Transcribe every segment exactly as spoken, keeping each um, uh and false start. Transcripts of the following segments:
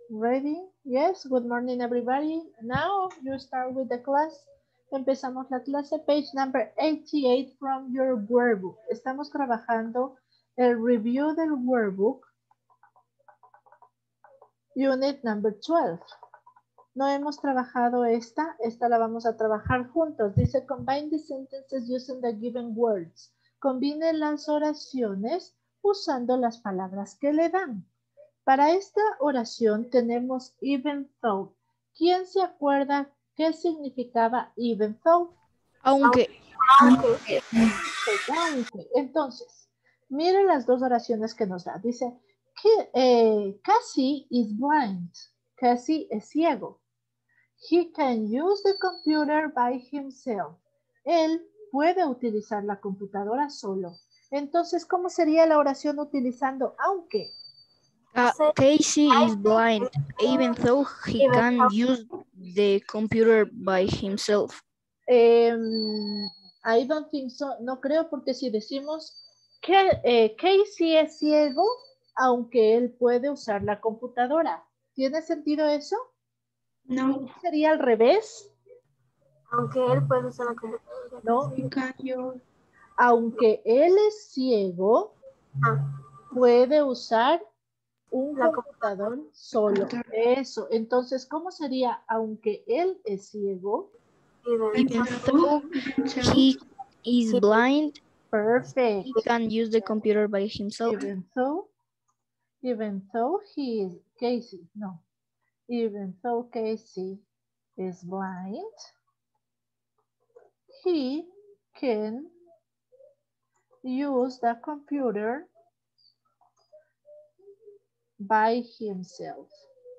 Ready? Yes, good morning everybody. Now you start with the class. Empezamos la clase, page number eighty-eight from your workbook. Estamos trabajando el review del workbook, unit number twelve. No hemos trabajado esta, esta la vamos a trabajar juntos. Dice, combine the sentences using the given words. Combine las oraciones usando las palabras que le dan. Para esta oración tenemos even though. ¿Quién se acuerda qué significaba even though? Aunque. Aunque. Aunque. Entonces, miren las dos oraciones que nos da. Dice, eh, Cassie is blind. Cassie es ciego. He can use the computer by himself. Él puede utilizar la computadora solo. Entonces, ¿cómo sería la oración utilizando aunque? Uh, Casey is blind, even though he can use the computer by himself. Um, I don't think so. No creo porque si decimos que eh, Casey es ciego, aunque él puede usar la computadora. ¿Tiene sentido eso? No. ¿Sería al revés? Aunque él puede usar la computadora. No. He can use. Aunque él es ciego, Ah. puede usar un La computador solo. Eso. Entonces, ¿cómo sería aunque él es ciego? Even though he is blind, Perfect. he can use the computer by himself. Even though, even though he is Casey, no. Even though Casey is blind, he can use the computer by himself.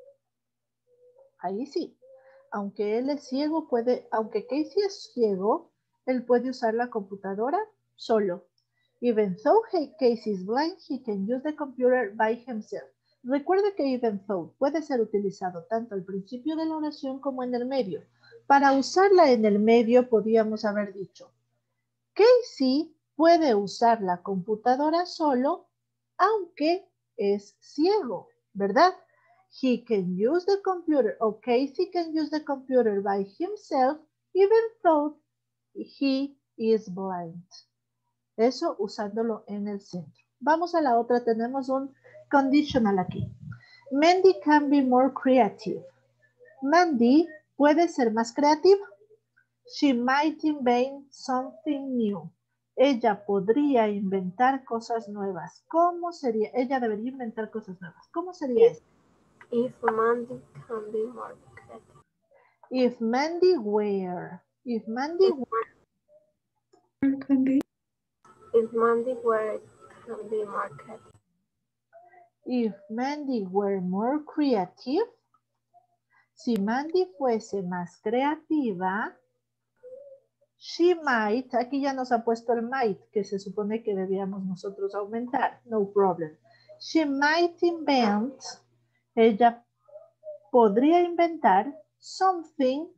Ahí sí. Aunque él es ciego, puede, aunque Casey es ciego, él puede usar la computadora solo. Even though he, Casey is blind, he can use the computer by himself. Recuerde que even though puede ser utilizado tanto al principio de la oración como en el medio. Para usarla en el medio podríamos haber dicho, Casey puede usar la computadora solo, aunque es ciego, ¿verdad? He can use the computer, or Casey can use the computer by himself, even though he is blind. Eso usándolo en el centro. Vamos a la otra, tenemos un conditional aquí. Mandy can be more creative. Mandy puede ser más creativa. She might invent something new. Ella podría inventar cosas nuevas. ¿Cómo sería? Ella debería inventar cosas nuevas. ¿Cómo sería esto? If Mandy can be more creative. If Mandy were. If Mandy were. Can be. If Mandy were can be more creative. If Mandy were more creative. Si Mandy fuese más creativa. She might. Aquí ya nos ha puesto el might, que se supone que debíamos nosotros aumentar. No problem. She might invent. Ella podría inventar something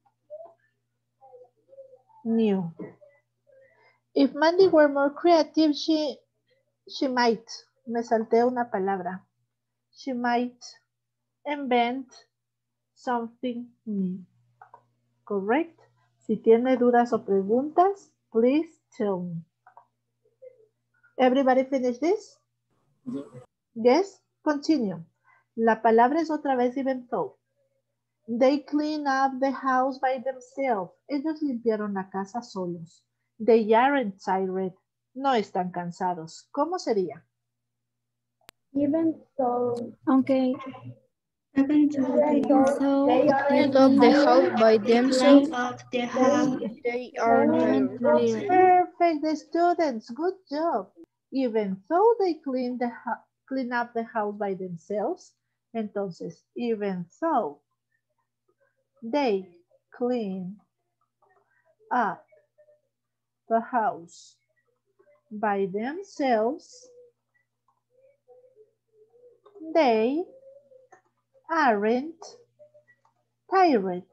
new. If Mandy were more creative, she, she might. Me salté una palabra. She might invent something new. Correct? Si tiene dudas o preguntas, please tell me. Everybody finish this? Yes? Continue. La palabra es otra vez even though. They clean up the house by themselves. Ellos limpiaron la casa solos. They aren't tired. No están cansados. ¿Cómo sería? Even though, Aunque Even though they even though so they clean aren't up the house tired, by they themselves, clean up the house. they are Learning tired. Perfect, the students. Good job. Even though they clean, the clean up the house by themselves. Entonces, even though they clean up the house by themselves, they aren't tired.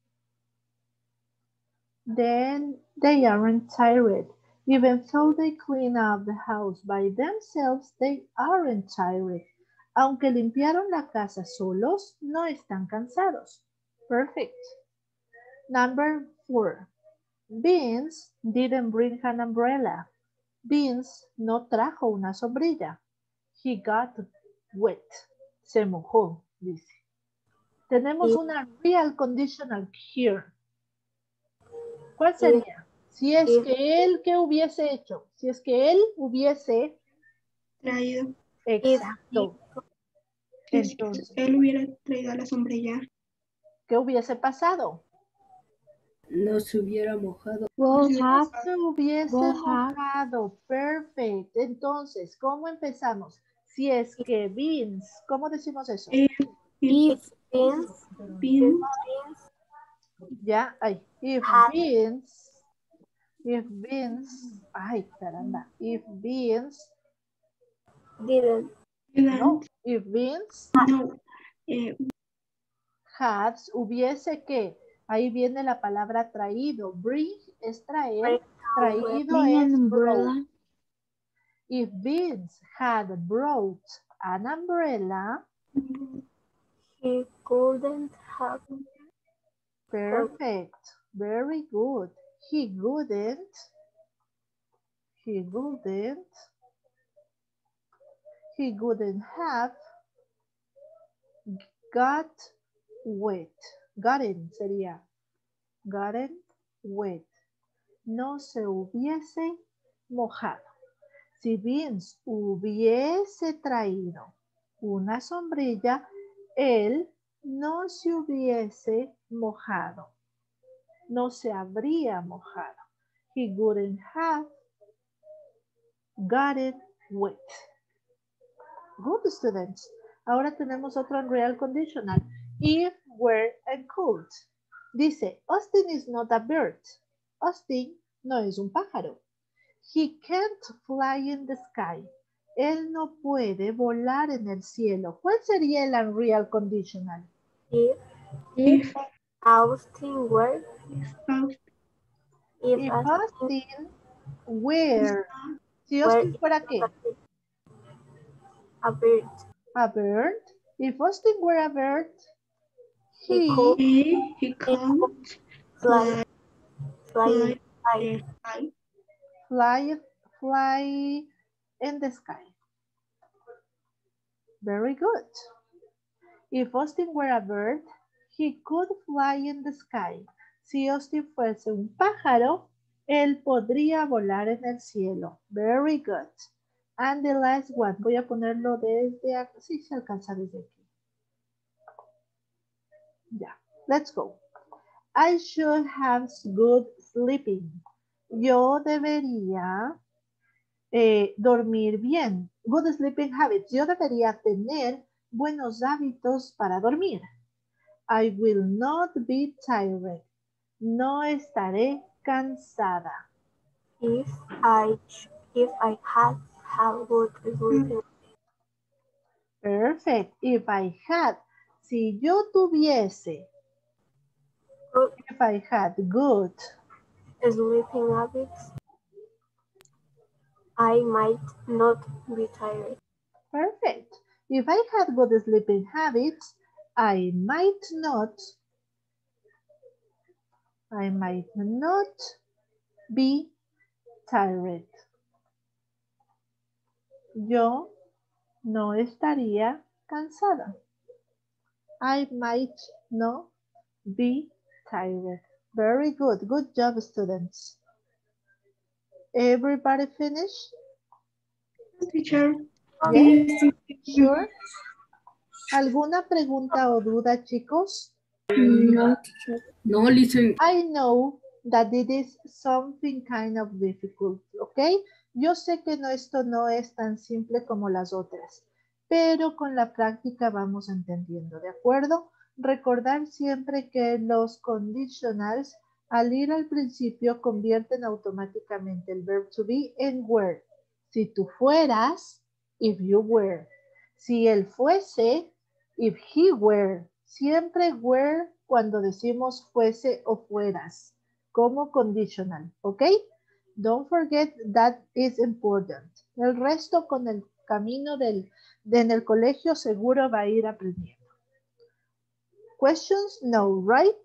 Then they aren't tired. Even though they clean up the house by themselves, they aren't tired. Aunque limpiaron la casa solos, no están cansados. Perfect. Number four. Vince didn't bring an umbrella. Vince no trajo una sombrilla. He got wet. Se mojó, dice. Tenemos If- una real conditional here. ¿Cuál If- sería? Si es if- que él, ¿qué hubiese hecho? Si es que él hubiese... Traído. Exacto. Si es que Entonces, él hubiera traído la sombrilla. ¿qué hubiese pasado? No se hubiera mojado. Will have. Se hubiese Will have. mojado. Perfecto. Entonces, ¿cómo empezamos? Si es que Vince, ¿cómo decimos eso? If, if If Vince, Vince Ya, ay, if Had. Vince, if Vince, ay, caramba, if Vince, didn't, no, didn't, if Vince no, eh, had, hubiese que, ahí viene la palabra traído, bring es traer, traído bring es an brought. umbrella. If Vince had brought an umbrella, he couldn't have. perfect, very good. He wouldn't, he wouldn't, he wouldn't have got wet. Gotten sería, gotten wet. No se hubiese mojado. Si Vince hubiese traído una sombrilla, él no se hubiese mojado. No se habría mojado. He wouldn't have gotten wet. Good, students. Ahora tenemos otro unreal conditional. If, were, and could. Dice, Austin is not a bird. Austin no es un pájaro. He can't fly in the sky. Él no puede volar en el cielo. ¿Cuál sería el unreal conditional? If if Austin were, Austin if, If Austin Austin were, si were Austin fuera qué? a bird, A bird. If Austin were a bird, he he could he, he can't fly, fly, fly, fly, high. fly, fly, fly in the sky. Very good. If Austin were a bird, he could fly in the sky. Si Austin fuese un pájaro, él podría volar en el cielo. Very good. And the last one, voy a ponerlo desde aquí. Sí, se alcanza desde aquí. Ya, let's go. I should have good sleeping. Yo debería eh, dormir bien. Good sleeping habits. Yo debería tener buenos hábitos para dormir. I will not be tired. No estaré cansada. If I, if I had have good sleeping, Perfect. If I had, si yo tuviese, good if I had good, sleeping habits, I might not be tired. perfect. If I had good sleeping habits, I might not, I might not be tired. Yo no estaría cansada. I might not be tired. Very good. Good job, students. Everybody finished? teacher. Yes, Yes, sure. ¿Alguna pregunta o duda, chicos? no, teacher. No, listen. I know that it is something kind of difficult, ¿ok? Yo sé que no, esto no es tan simple como las otras, pero con la práctica vamos entendiendo, ¿de acuerdo? Recordar siempre que los conditionals al ir al principio convierten automáticamente el verb to be en were. Si tú fueras, if you were. Si él fuese, if he were. Siempre were cuando decimos fuese o fueras, como conditional, ¿ok? Don't forget that is important. El resto con el camino del, de en el colegio seguro va a ir aprendiendo. Questions? No, right?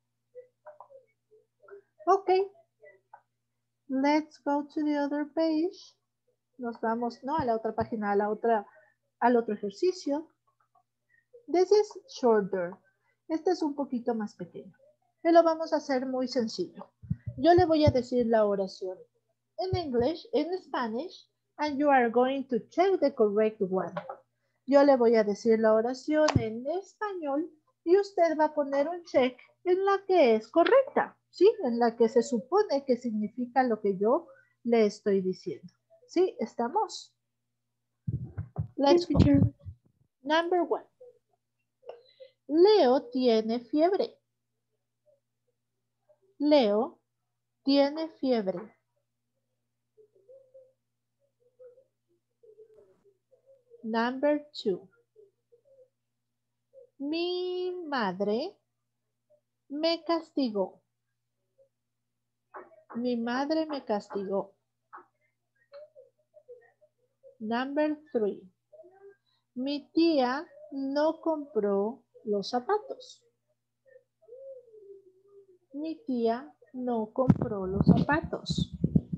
Okay. Let's go to the other page. Nos vamos, no, a la otra página, a la otra, al otro ejercicio. This is shorter. Este es un poquito más pequeño. Y lo vamos a hacer muy sencillo. Yo le voy a decir la oración en English, en Spanish, and you are going to check the correct one. Yo le voy a decir la oración en español y usted va a poner un check en la que es correcta, ¿sí? En la que se supone que significa lo que yo le estoy diciendo. ¿Sí? ¿Estamos? Let's go. Number one. Leo tiene fiebre. Leo tiene fiebre. Number two. Mi madre me castigó. Mi madre me castigó. Number three. Mi tía no compró los zapatos. Mi tía no compró los zapatos.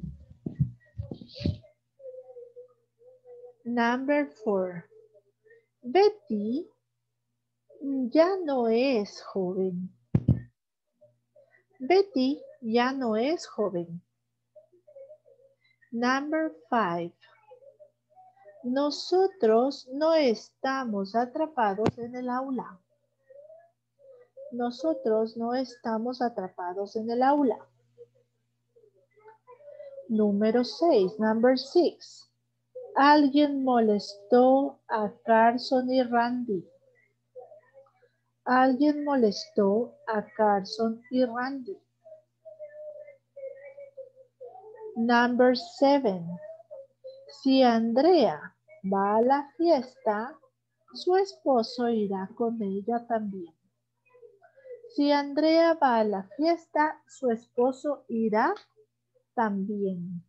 Number four. Betty ya no es joven. Betty ya no es joven. Number five. Nosotros no estamos atrapados en el aula. Nosotros no estamos atrapados en el aula. Número seis. Number six. Alguien molestó a Carson y Randy. Alguien molestó a Carson y Randy. Number seven. Si Andrea va a la fiesta, su esposo irá con ella también. Si Andrea va a la fiesta, su esposo irá también.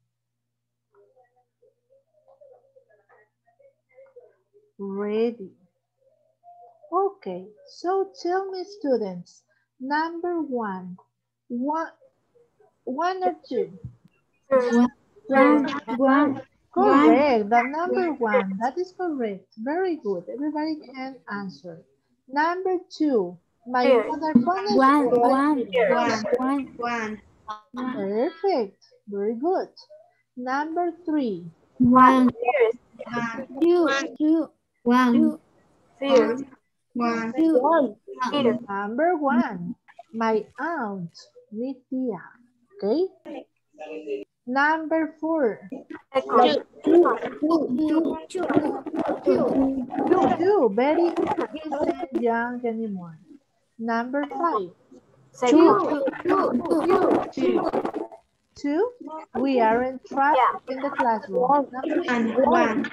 Ready. Okay, so tell me, students, number one, one, one or two? One, one, Correct, the number one, that is correct. Very good, everybody can answer. Number two, my Here. mother phone is one, right one, here. one, one, one, Perfect, very good. Number three, one, Here. two, two, one, Here. one, two, Here. number one, my aunt, mi tía, okay? Number four, Second. two, two, Betty isn't young anymore. Number five, Second. two, we aren't trapped Yeah. in the classroom. Number, one,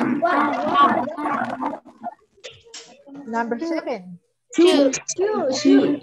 number seven, two, two,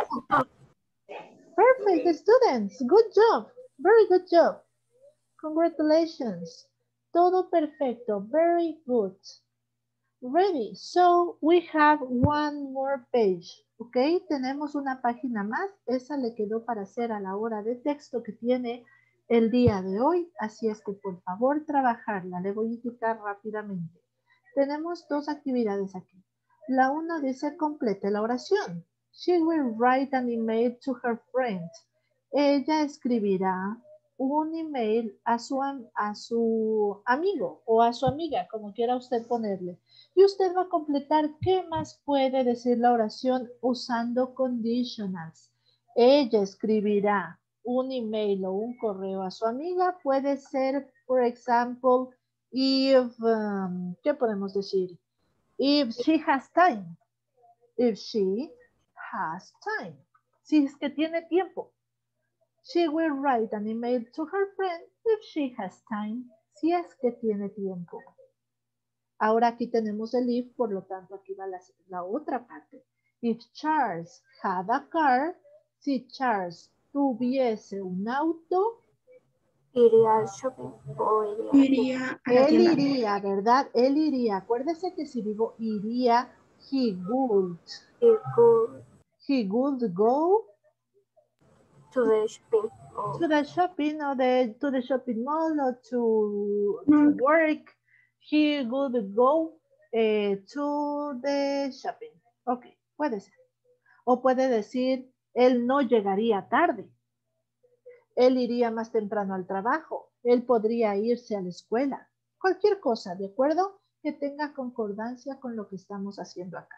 perfect students, good job, very good job. Congratulations, todo perfecto, very good. Ready, so we have one more page, ok, tenemos una página más, esa le quedó para hacer a la hora de texto que tiene el día de hoy, así es que por favor trabajarla, le voy a indicar rápidamente. Tenemos dos actividades aquí. La una dice complete la oración. She will write an email to her friend. Ella escribirá un email a su, a su amigo o a su amiga, como quiera usted ponerle. Y usted va a completar qué más puede decir la oración usando conditionals. Ella escribirá un email o un correo a su amiga. Puede ser, por ejemplo, if, um, ¿qué podemos decir? If she has time. If she has time. Si es que tiene tiempo. She will write an email to her friend if she has time. Si es que tiene tiempo. Ahora aquí tenemos el if, por lo tanto aquí va la, la otra parte. If Charles had a car, si Charles tuviese un auto, iría al shopping o iría Iría a la Él tienda. iría, ¿verdad? Él iría. Acuérdese que si digo iría, he would. he go He would go to the shopping or to the shopping or the, to the shopping mall or to, to No. work. He would go eh, to the shopping. Ok, puede ser. O puede decir, él no llegaría tarde. Él iría más temprano al trabajo. Él podría irse a la escuela. Cualquier cosa, ¿de acuerdo? Que tenga concordancia con lo que estamos haciendo acá.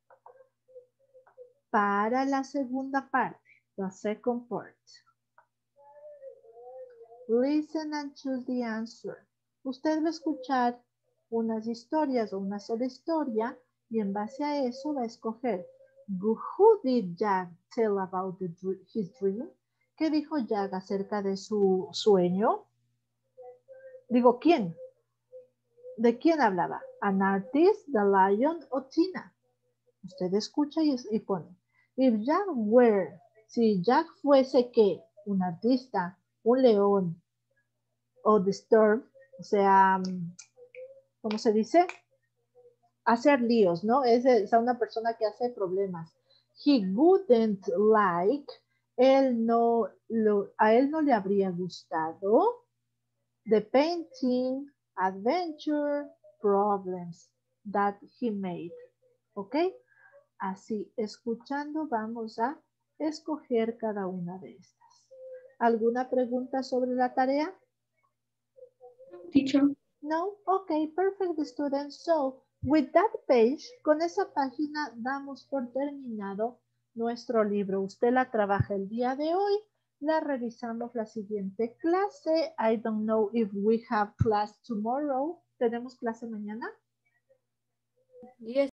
Para la segunda parte, the second part. Listen and choose the answer. Usted va a escuchar unas historias o una sola historia y en base a eso va a escoger who did Jack tell about the, his dream? ¿Qué dijo Jack acerca de su sueño? Digo, ¿quién? ¿De quién hablaba? ¿An artist, the lion o Tina? Usted escucha y, y pone. If Jack were, si Jack fuese ¿qué? Un artista, un león o disturb, o sea, ¿cómo se dice? Hacer líos, ¿no? Es, es una persona que hace problemas. He wouldn't like, él no, lo, a él no le habría gustado the painting, adventure, problems that he made. ¿Ok? Así, escuchando, vamos a escoger cada una de estas. ¿Alguna pregunta sobre la tarea? Teacher. No? Ok, perfect, students. So, with that page, con esa página damos por terminado nuestro libro. Usted la trabaja el día de hoy, la revisamos la siguiente clase. I don't know if we have class tomorrow. ¿Tenemos clase mañana? Yes.